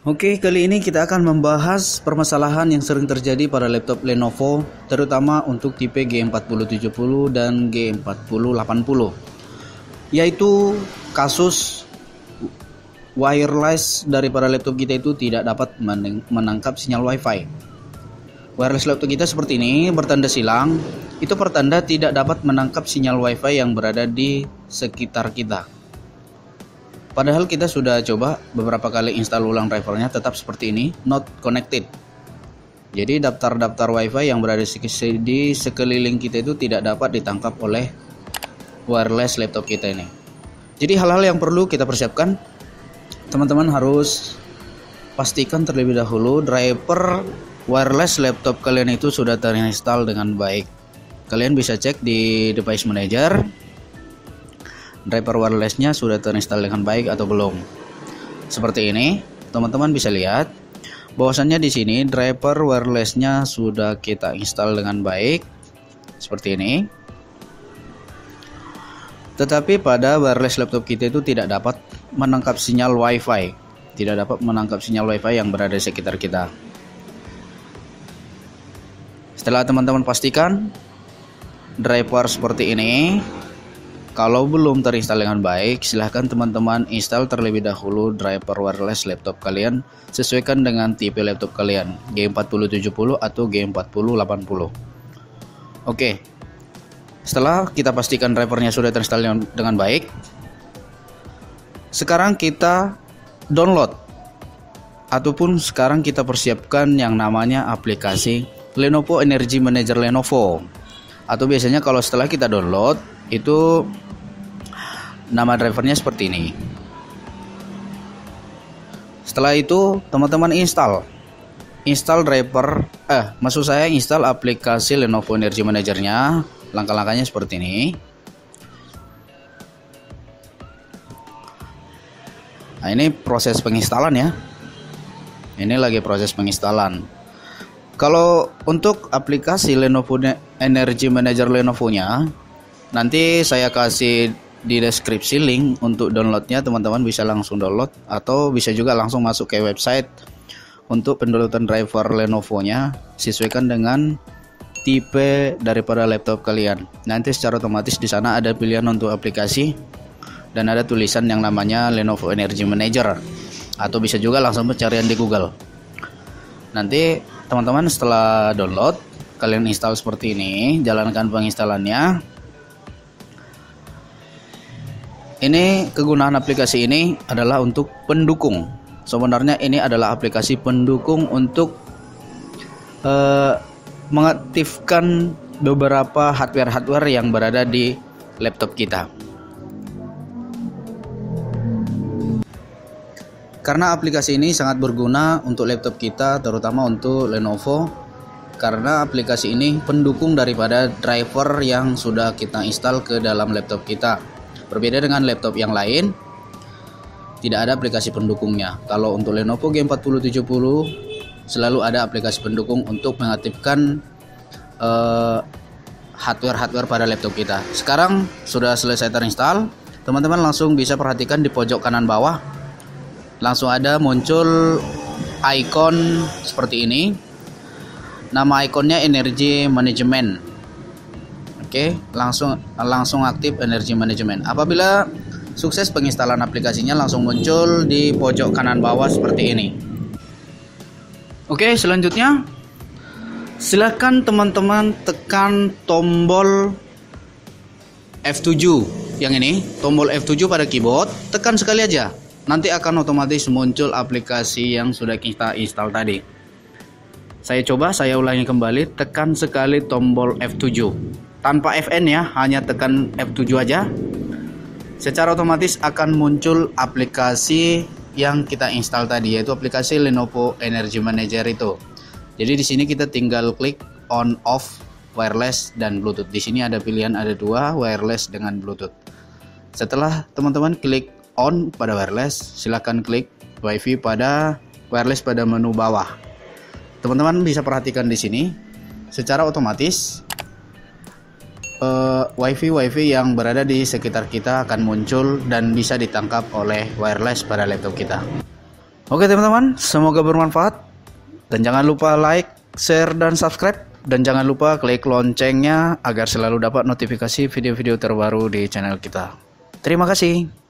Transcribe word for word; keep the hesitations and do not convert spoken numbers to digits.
Oke, kali ini kita akan membahas permasalahan yang sering terjadi pada laptop Lenovo, terutama untuk tipe G empat nol tujuh nol dan G empat nol delapan nol, yaitu kasus wireless daripada laptop kita itu tidak dapat menangkap sinyal Wi-Fi. Wireless laptop kita seperti ini, bertanda silang, itu pertanda tidak dapat menangkap sinyal Wi-Fi yang berada di sekitar kita. Padahal kita sudah coba beberapa kali install ulang drivernya, tetap seperti ini, not connected. Jadi daftar-daftar Wi-Fi yang berada di sekeliling kita itu tidak dapat ditangkap oleh wireless laptop kita ini. Jadi hal-hal yang perlu kita persiapkan, teman-teman harus pastikan terlebih dahulu driver wireless laptop kalian itu sudah terinstall dengan baik. Kalian bisa cek di device manager, driver wirelessnya sudah terinstall dengan baik atau belum. Seperti ini, teman-teman bisa lihat bahwasannya di sini driver wirelessnya sudah kita install dengan baik, seperti ini. Tetapi pada wireless laptop kita itu tidak dapat menangkap sinyal Wi-Fi, tidak dapat menangkap sinyal Wi-Fi yang berada di sekitar kita. Setelah teman-teman pastikan driver seperti ini, kalau belum terinstall dengan baik, silahkan teman-teman install terlebih dahulu driver wireless laptop kalian, sesuaikan dengan tipe laptop kalian, G empat nol tujuh nol atau G empat nol delapan nol. Oke, setelah kita pastikan drivernya sudah terinstall dengan baik, sekarang kita download ataupun sekarang kita persiapkan yang namanya aplikasi Lenovo Energy Manager Lenovo, atau biasanya kalau setelah kita download itu nama drivernya seperti ini. Setelah itu teman-teman install install driver eh maksud saya install aplikasi Lenovo Energy Manager-nya. Langkah-langkahnya seperti ini. Nah, ini proses penginstalan ya. Ini lagi proses penginstalan. Kalau untuk aplikasi Lenovo Energy Manager Lenovo-nya, nanti saya kasih di deskripsi link untuk downloadnya, teman-teman bisa langsung download atau bisa juga langsung masuk ke website untuk pendownloadan driver Lenovo-nya, sesuaikan dengan tipe daripada laptop kalian. Nanti secara otomatis di sana ada pilihan untuk aplikasi dan ada tulisan yang namanya Lenovo Energy Manager, atau bisa juga langsung pencarian di Google. Nanti teman-teman setelah download, kalian install seperti ini, jalankan penginstalannya. Ini kegunaan aplikasi ini adalah untuk pendukung. Sebenarnya ini adalah aplikasi pendukung untuk uh, mengaktifkan beberapa hardware-hardware yang berada di laptop kita. Karena aplikasi ini sangat berguna untuk laptop kita, terutama untuk Lenovo, karena aplikasi ini pendukung daripada driver yang sudah kita install ke dalam laptop kita. Berbeda dengan laptop yang lain, tidak ada aplikasi pendukungnya. Kalau untuk Lenovo G empat nol tujuh nol selalu ada aplikasi pendukung untuk mengaktifkan uh, hardware-hardware pada laptop kita. Sekarang sudah selesai terinstall, teman-teman langsung bisa perhatikan di pojok kanan bawah, langsung ada muncul icon seperti ini. Nama ikonnya Energy Management. Oke, langsung langsung aktif Energy Management. Apabila sukses penginstalan aplikasinya, langsung muncul di pojok kanan bawah seperti ini. Oke, selanjutnya silakan teman-teman tekan tombol F tujuh yang ini, tombol F tujuh pada keyboard, tekan sekali aja. Nanti akan otomatis muncul aplikasi yang sudah kita install tadi. Saya coba, saya ulangi kembali, tekan sekali tombol F tujuh. Tanpa F N ya, hanya tekan F tujuh aja. Secara otomatis akan muncul aplikasi yang kita install tadi, yaitu aplikasi Lenovo Energy Manager itu. Jadi di sini kita tinggal klik on off wireless dan Bluetooth. Di sini ada pilihan, ada dua, wireless dengan Bluetooth. Setelah teman-teman klik on pada wireless, silakan klik Wi-Fi pada wireless pada menu bawah. Teman-teman bisa perhatikan di sini, secara otomatis uh, wifi wifi yang berada di sekitar kita akan muncul dan bisa ditangkap oleh wireless pada laptop kita. Oke teman-teman, semoga bermanfaat. Dan jangan lupa like, share, dan subscribe. Dan jangan lupa klik loncengnya agar selalu dapat notifikasi video-video terbaru di channel kita. Terima kasih.